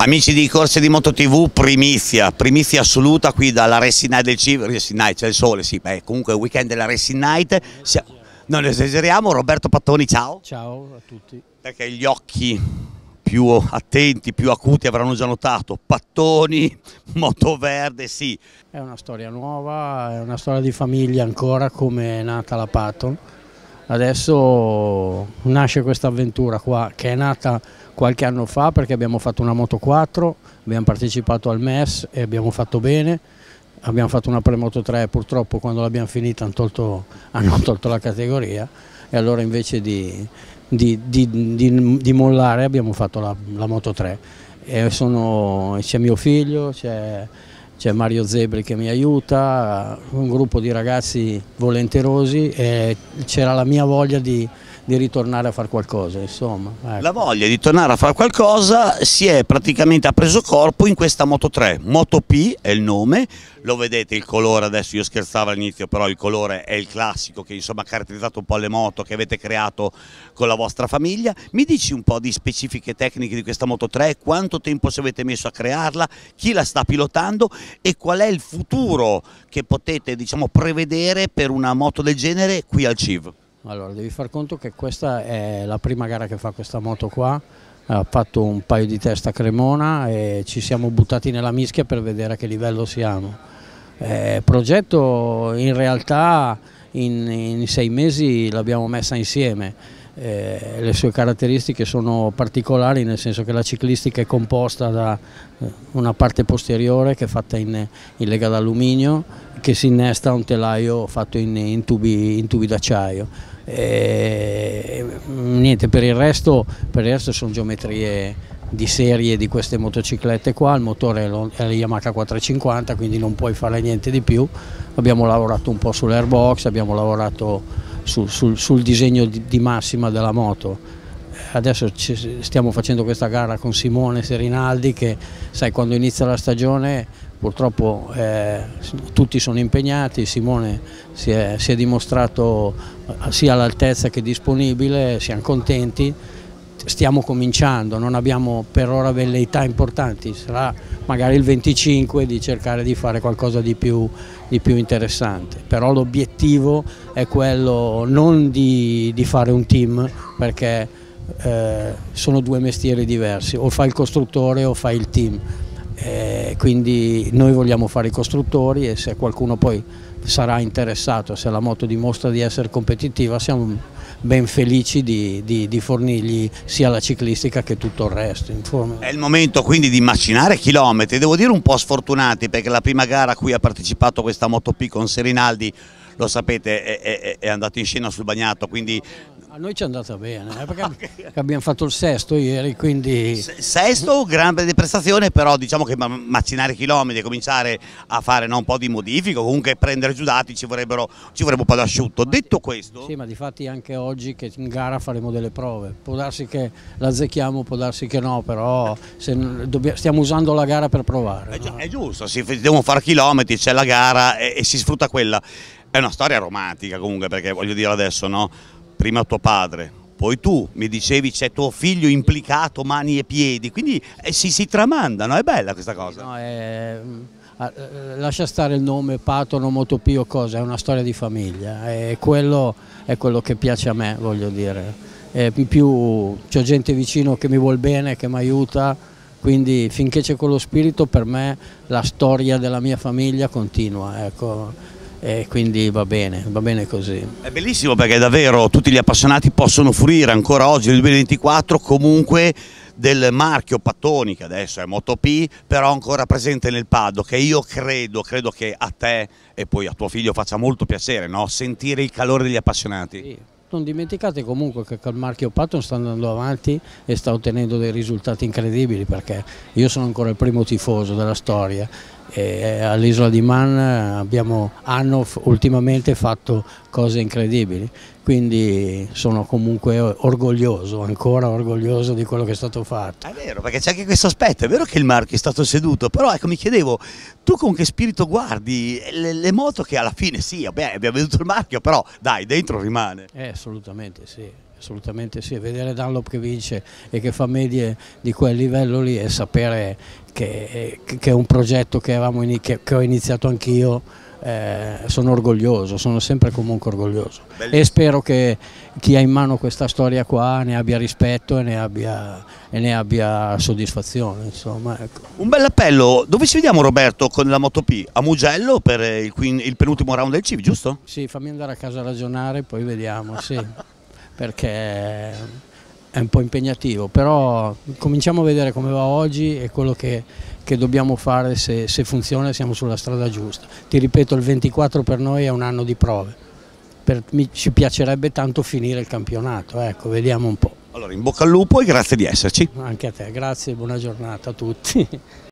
Amici di Corse di Moto TV, primizia assoluta qui dalla Racing Night del CIV. Racing Night, c'è il sole, sì, beh, comunque il weekend della Racing Night. Non esageriamo. Roberto Pattoni, ciao. Ciao a tutti. Perché gli occhi più attenti, più acuti avranno già notato, Pattoni, moto verde, sì. È una storia nuova, è una storia di famiglia ancora, come è nata la Patton. Adesso nasce questa avventura qua, che è nata qualche anno fa perché abbiamo fatto una Moto 4, abbiamo partecipato al MES e abbiamo fatto bene. Abbiamo fatto una pre-Moto 3, purtroppo quando l'abbiamo finita hanno tolto la categoria, e allora invece di mollare abbiamo fatto la Moto 3. C'è mio figlio, c'è Mario Zebri che mi aiuta, un gruppo di ragazzi volenterosi, e c'era la mia voglia di ritornare a fare qualcosa, insomma. Ecco. La voglia di tornare a fare qualcosa ha preso corpo in questa Moto 3, Moto P è il nome, lo vedete il colore, adesso io scherzavo all'inizio, però il colore è il classico che insomma ha caratterizzato un po' le moto che avete creato con la vostra famiglia. Mi dici un po' di specifiche tecniche di questa Moto 3, quanto tempo ci avete messo a crearla, chi la sta pilotando e qual è il futuro che potete, diciamo, prevedere per una moto del genere qui al CIV? Allora, devi far conto che questa è la prima gara che fa questa moto qua, ha fatto un paio di test a Cremona e ci siamo buttati nella mischia per vedere a che livello siamo. Progetto in realtà in 6 mesi l'abbiamo messa insieme, le sue caratteristiche sono particolari, nel senso che la ciclistica è composta da una parte posteriore che è fatta in lega d'alluminio, che si innesta a un telaio fatto in tubi d'acciaio. Niente, per il resto sono geometrie di serie di queste motociclette qua. Il motore è la Yamaha 450, quindi non puoi fare niente di più. Abbiamo lavorato un po' sull'airbox, abbiamo lavorato sul disegno di massima della moto. Adesso stiamo facendo questa gara con Simone Serinaldi, che sai, quando inizia la stagione purtroppo tutti sono impegnati. Simone si è dimostrato sia all'altezza che disponibile, siamo contenti. Stiamo cominciando, non abbiamo per ora velleità importanti, sarà magari il 25 di cercare di fare qualcosa di più interessante, però l'obiettivo è quello non di fare un team, perché sono due mestieri diversi, o fai il costruttore o fai il team. Quindi noi vogliamo fare i costruttori, e se qualcuno poi sarà interessato, se la moto dimostra di essere competitiva, siamo ben felici di fornirgli sia la ciclistica che tutto il resto. È il momento quindi di macinare chilometri, devo dire un po' sfortunati, perché la prima gara a cui ha partecipato questa Moto P con Serinaldi, lo sapete, è andato in scena sul bagnato, quindi... A noi ci è andata bene, perché abbiamo fatto il sesto ieri, quindi... Sesto, grande prestazione, però diciamo che macinare chilometri, cominciare a fare un po' di modifiche, comunque prendere giù dati, ci vorrebbe un po' d'asciutto. Detto questo... Sì, ma difatti anche oggi che in gara faremo delle prove, può darsi che la azzecchiamo, può darsi che no, però stiamo usando la gara per provare. No? È giusto, devono fare chilometri, c'è la gara e si sfrutta quella. È una storia romantica comunque, perché voglio dire adesso, no? Prima tuo padre, poi tu, mi dicevi c'è tuo figlio implicato mani e piedi, quindi si tramandano, è bella questa cosa. No, lascia stare il nome Patton o Moto P o cosa, è una storia di famiglia, e quello è quello che piace a me, voglio dire. In più c'ho gente vicino che mi vuol bene, che mi aiuta, quindi finché c'è quello spirito, per me la storia della mia famiglia continua, ecco. E quindi va bene così. È bellissimo, perché davvero tutti gli appassionati possono fruire ancora oggi nel 2024 comunque del marchio Pattoni, che adesso è Moto P, però ancora presente nel paddock, che io credo che a te e poi a tuo figlio faccia molto piacere, no? Sentire il calore degli appassionati. Sì. Non dimenticate comunque che il marchio Patton sta andando avanti e sta ottenendo dei risultati incredibili, perché io sono ancora il primo tifoso della storia, e all'Isola di Man hanno ultimamente fatto cose incredibili, quindi sono comunque orgoglioso, ancora orgoglioso di quello che è stato fatto. È vero, perché c'è anche questo aspetto, è vero che il marchio è stato ceduto, però ecco, mi chiedevo, tu con che spirito guardi le moto che alla fine sì, vabbè, abbiamo veduto il marchio, però dai, dentro rimane. Assolutamente sì. assolutamente sì, vedere Dunlop che vince e che fa medie di quel livello lì e sapere che è un progetto che ho iniziato anch'io, sono orgoglioso, sono sempre comunque orgoglioso. Bellissimo. E spero che chi ha in mano questa storia qua ne abbia rispetto e ne abbia soddisfazione, insomma, ecco. Un bel appello, dove ci vediamo Roberto con la MotoP? A Mugello per il penultimo round del CIV, giusto? Sì, fammi andare a casa a ragionare, poi vediamo, sì, perché è un po' impegnativo, però cominciamo a vedere come va oggi e quello che dobbiamo fare, se funziona siamo sulla strada giusta. Ti ripeto, il 24 per noi è un anno di prove, ci piacerebbe tanto finire il campionato, ecco, vediamo un po'. Allora in bocca al lupo e grazie di esserci. Anche a te, grazie e buona giornata a tutti.